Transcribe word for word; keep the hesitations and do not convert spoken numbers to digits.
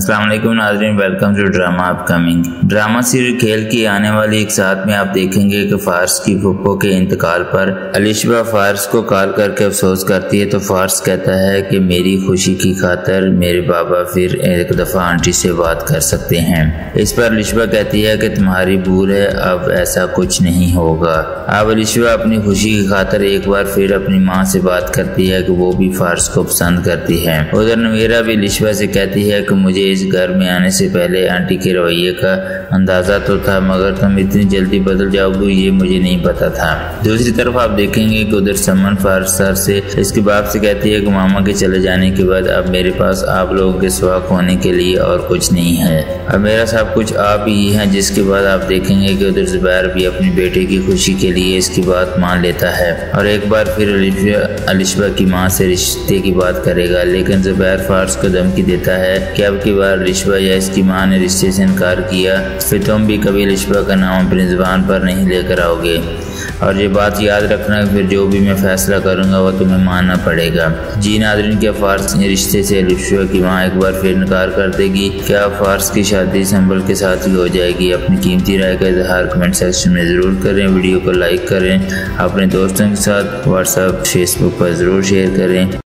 अस्सलाम वालेकुम नाज़रीन, welcome to drama upcoming. Drama serial खेल की आने वाली एक साथ में आप देखेंगे कि फारस की फुप्पो के इंतकाल पर अलिशबा फारस को कॉल करके अफसोस करती है। तो फारस कहता है कि मेरी खुशी की खातिर मेरे बाबा फिर एक दफ़ा आंटी से बात कर सकते हैं। इस पर अलिशबा कहती है कि तुम्हारी भूल है, अब ऐसा कुछ नहीं होगा। अब अलिशबा अपनी खुशी की खातिर एक बार फिर अपनी माँ से बात करती है कि वो भी फारस को पसंद करती है। उधर नवीरा भी अलिशबा से कहती है कि मुझे इस घर में आने से पहले आंटी के रवैये का अंदाजा तो था, मगर तुम इतनी जल्दी बदल जाओगे ये मुझे नहीं पता था। दूसरी तरफ आप देखेंगे कि उधर समन फारस सर से इसके बाप से कहती है कि मामा के चले जाने के बाद अब मेरे पास आप लोगों के सिवा खोने के लिए और कुछ नहीं है, अब मेरा सब कुछ आप ही है। जिसके बाद आप देखेंगे कि उधर जुबैर भी अपनी बेटे की खुशी के लिए इसकी बात मान लेता है और एक बार फिर अलिशबा की माँ से रिश्ते की बात करेगा। लेकिन जुबैर फारस को धमकी देता है कि अब की बार अलिशबा या इसकी माँ ने रिश्ते से इनकार किया फिर तुम भी कभी अलिशबा का नाम अपनी जुबान पर नहीं लेकर आओगे, और ये बात याद रखना फिर जो भी मैं फैसला करूंगा वो तुम्हें मानना पड़ेगा। जी नाज़रीन, क्या फारस ने रिश्ते से अलिशबा की माँ एक बार फिर इनकार कर देगी? क्या फारस की शादी संभल के साथ ही हो जाएगी? अपनी कीमती राय का इजहार कमेंट सेक्शन में ज़रूर करें, वीडियो को लाइक करें, अपने दोस्तों के साथ व्हाट्सएप फेसबुक पर ज़रूर शेयर करें।